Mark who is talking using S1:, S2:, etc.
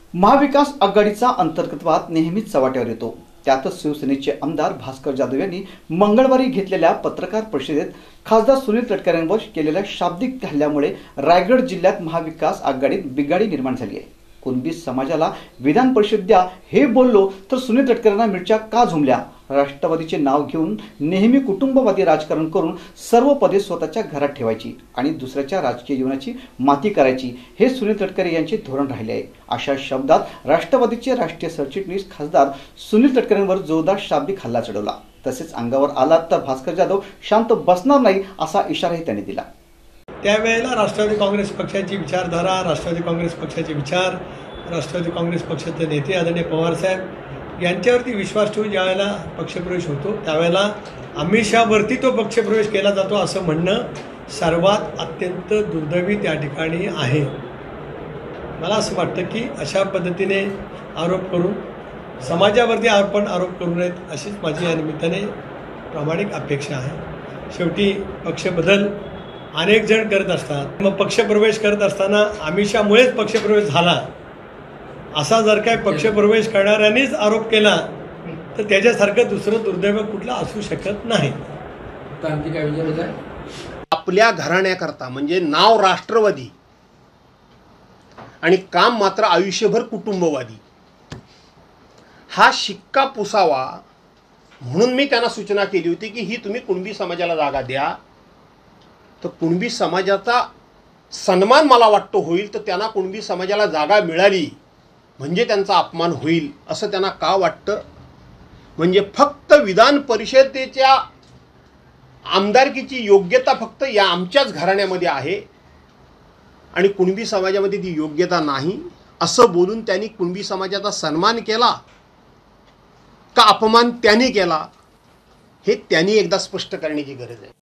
S1: महाविकास आघाडीचा अंतर्गतवाद नेहमीच चव्हाट्यावर येतो। त्यातच शिवसेनेचे आमदार भास्कर जाधव यांनी मंगळवारी घेतलेल्या पत्रकार परिषदेत खासदार सुनील तटकरे यांवर केलेल्या शाब्दिक हल्ल्यामुळे रायगड जिल्ह्यात महाविकास आघाडीत बिघाडी निर्माण झाली आहे। कुणबी समाजाला विधान परिषद द्या हे बोललो तर सुनील तटकरेंना मिरच्या का झुमल्या? राष्ट्रवादीचे नाव घेऊन नेहमी कुटुंबवादी राजकारण करून सर्व पदे स्वतःच्या घरात ठेवायची आणि दुसऱ्याच्या राजकीय जीवनाची माती करायची हे सुनील तटकरे यांचे धोरण राहिले आहे। अशा शब्दात राष्ट्रवादीचे राष्ट्रीय सरचिटणीस खासदार सुनील तटकरेंवर जोरदार शाब्दिक हल्ला चढवला। तसेच अंगावर आला तर भास्कर जाधव शांत बसणार नाही असा इशाराही त्यांनी दिला।
S2: त्यावेळेला राष्ट्रवादी काँग्रेस पक्षाची विचारधारा, राष्ट्रवादी काँग्रेस पक्षाचे विचार, राष्ट्रवादी काँग्रेस पक्षाचे नेते आदरणीय पवारसाहेब यांच्यावरती विश्वास ठेवून ज्यावेळेला पक्षप्रवेश होतो त्यावेळेला अमिषावरती तो पक्षप्रवेश केला जातो असं म्हणणं सर्वात अत्यंत दुर्दैवी त्या ठिकाणी आहे। मला असं वाटतं की अशा पद्धतीने आरोप करून समाजावरती आपण आरोप करू नयेत अशीच माझी या निमित्ताने प्रामाणिक अपेक्षा आहे। शेवटी पक्षबदल अनेक जण करत असतात, मग पक्षप्रवेश करत असताना आमिषामुळेच पक्षप्रवेश झाला असा जर काय पक्षप्रवेश करणाऱ्यांनीच आरोप केला तर त्याच्यासारखं दुसरं दुर्दैव कुठलं असू शकत नाही।
S3: आपल्या घराण्याकरता म्हणजे नाव राष्ट्रवादी आणि काम मात्र आयुष्यभर कुटुंबवादी हा शिक्का पुसावा म्हणून मी त्यांना सूचना केली होती की ही तुम्ही कुणबी समाजाला जागा द्या, तर कुणबी समाजाचा सन्मान मला वाटतो होईल, तर त्यांना कुणबी समाजाला जागा मिळाली म्हणजे त्यांचा अपमान होईल असं त्यांना का वाटतं? म्हणजे फक्त विधान परिषदेच्या आमदारकीची योग्यता फक्त या आमच्याच घराण्यामध्ये आहे आणि कुणबी समाजामध्ये ती योग्यता नाही असं बोलून त्यांनी कुणबी समाजाचा सन्मान केला का अपमान त्यांनी केला हे त्यांनी एकदा स्पष्ट करण्याची गरज आहे।